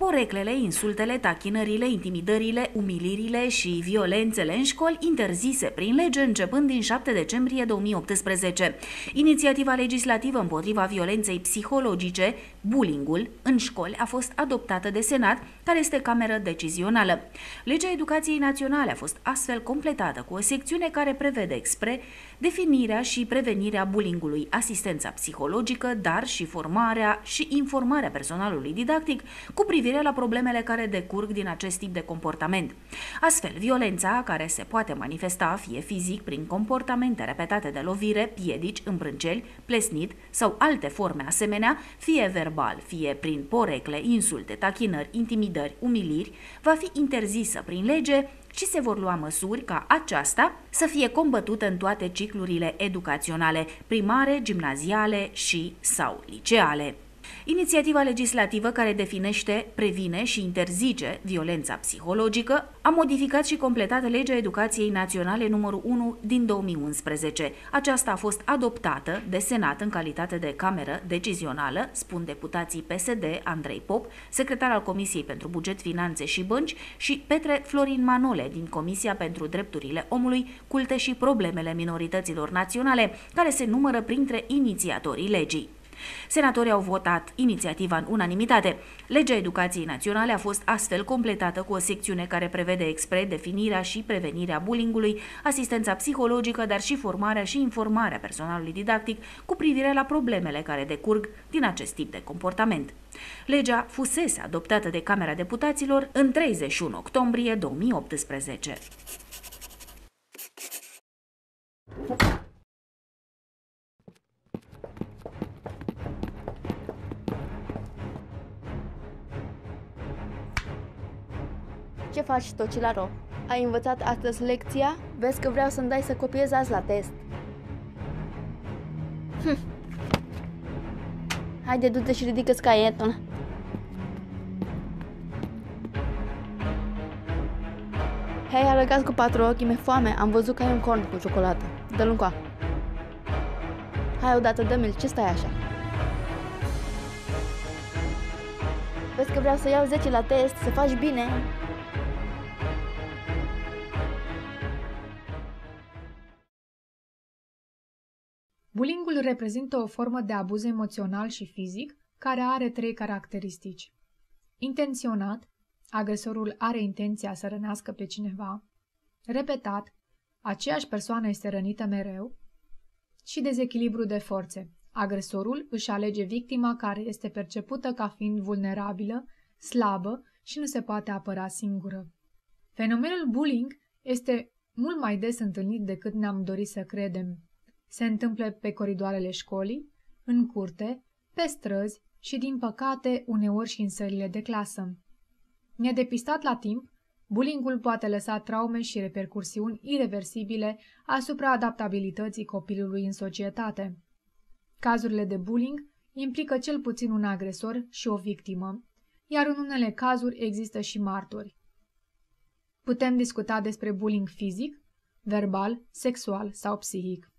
Poreclele, insultele, tachinările, intimidările, umilirile și violențele în școli interzise prin lege începând din 7 decembrie 2018. Inițiativa legislativă împotriva violenței psihologice, bullying-ul, în școli a fost adoptată de Senat, care este cameră decizională. Legea Educației Naționale a fost astfel completată cu o secțiune care prevede expre definirea și prevenirea bullying-ului, asistența psihologică, dar și formarea și informarea personalului didactic cu privire la problemele care decurg din acest tip de comportament. Astfel, violența, care se poate manifesta fie fizic prin comportamente repetate de lovire, piedici, îmbrânceli, plesnit sau alte forme asemenea, fie verbal, fie prin porecle, insulte, tachinări, intimidări, umiliri, va fi interzisă prin lege și se vor lua măsuri ca aceasta să fie combătută în toate ciclurile educaționale, primare, gimnaziale și sau liceale. Inițiativa legislativă care definește, previne și interzice violența psihologică a modificat și completat Legea Educației Naționale numărul 1 din 2011. Aceasta a fost adoptată de Senat în calitate de cameră decizională, spun deputații PSD Andrei Pop, secretar al Comisiei pentru Buget, Finanțe și Bănci, și Petre Florin Manole din Comisia pentru Drepturile Omului, Culte și Problemele Minorităților Naționale, care se numără printre inițiatorii legii. Senatorii au votat inițiativa în unanimitate. Legea Educației Naționale a fost astfel completată cu o secțiune care prevede expre definirea și prevenirea bullying-ului, asistența psihologică, dar și formarea și informarea personalului didactic cu privire la problemele care decurg din acest tip de comportament. Legea fusese adoptată de Camera Deputaților în 31 octombrie 2018. Ce faci, Tocilaro? Ai învățat astăzi lecția? Vezi că vreau să-mi dai să copiez azi la test. Haide, du-te și ridică-ți caietul. Hei, arăgați cu 4 ochi, mi-e foame. Am văzut că ai un corn cu ciocolată. Dă-l încoa. Hai odată, dă-mi-l, ce stai așa? Vezi că vreau să iau 10 la test, să faci bine. Bullying-ul reprezintă o formă de abuz emoțional și fizic care are 3 caracteristici. Intenționat, agresorul are intenția să rănească pe cineva. Repetat, aceeași persoană este rănită mereu. Și dezechilibru de forțe. Agresorul își alege victima care este percepută ca fiind vulnerabilă, slabă și nu se poate apăra singură. Fenomenul bullying este mult mai des întâlnit decât ne-am dorit să credem. Se întâmplă pe coridoarele școlii, în curte, pe străzi și, din păcate, uneori și în sălile de clasă. Nedepistat la timp, bullying-ul poate lăsa traume și repercursiuni ireversibile asupra adaptabilității copilului în societate. Cazurile de bullying implică cel puțin un agresor și o victimă, iar în unele cazuri există și martori. Putem discuta despre bullying fizic, verbal, sexual sau psihic.